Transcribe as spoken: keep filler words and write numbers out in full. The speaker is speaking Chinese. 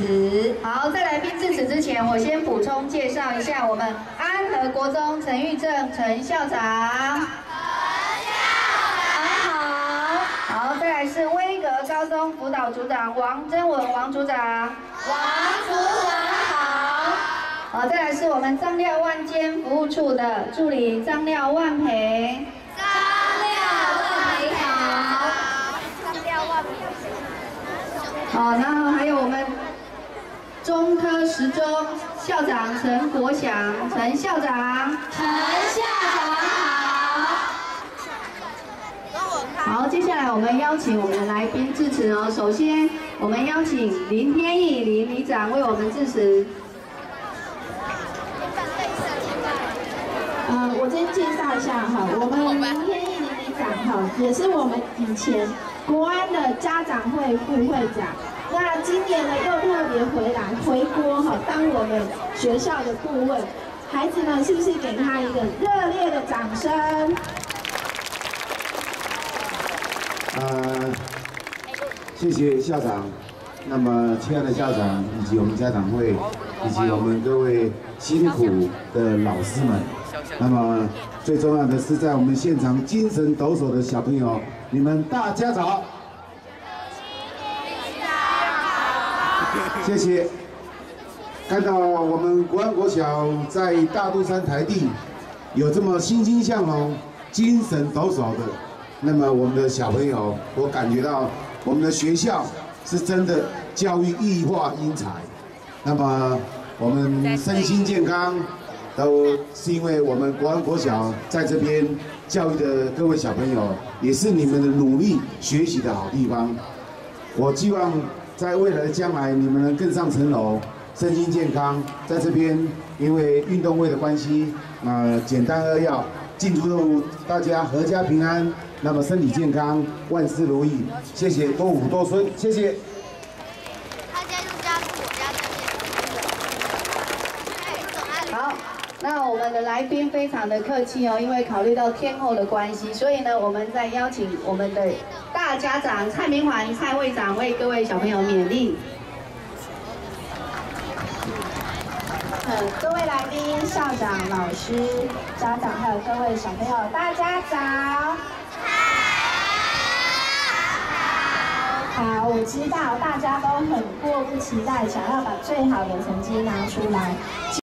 持。好，在来宾致辞之前，我先补充介绍一下我们安和国中陈玉正陈校长。 好，再来是威格高中辅导组长王真文王组长，王组长好。好，再来是我们张廖万间服务处的助理张廖万培，张廖万培好。张廖万培。好，然后还有我们中科十中校长陈国祥，陈校长，陈校长好。 好，接下来我们邀请我们的来宾致辞哦。首先，我们邀请林天义林里长为我们致辞。 呃，我先介绍一下哈，我们林天义林里长哈，也是我们以前国安的家长会副会长。那今年呢，又特别回来回国哈，当我们学校的顾问。孩子们是不是给他一个热烈的掌声？ 呃，谢谢校长。那么，亲爱的校长，以及我们家长会，以及我们各位辛苦的老师们。那么，最重要的是，在我们现场精神抖擞的小朋友，你们大家早。谢谢。看到我们国安国小在大肚山台地有这么欣欣向荣、精神抖擞的。 那么我们的小朋友，我感觉到我们的学校是真的教育异化英才。那么我们身心健康，都是因为我们国安国小在这边教育的各位小朋友，也是你们的努力学习的好地方。我希望在未来的将来，你们能更上层楼，身心健康。在这边，因为运动会的关系，呃，简单扼要，敬祝大家阖家平安。 那么身体健康，万事如意，谢谢，多福多孙，谢谢。 他家就家是我家这边。 好，那我们的来宾非常的客气哦，因为考虑到天候的关系，所以呢，我们再邀请我们的大家长蔡明环蔡会长为各位小朋友勉励。 呃，各位来宾、校长、老师、家长，还有各位小朋友，大家早。好，我知道大家都很迫不及待，想要把最好的成绩拿出来。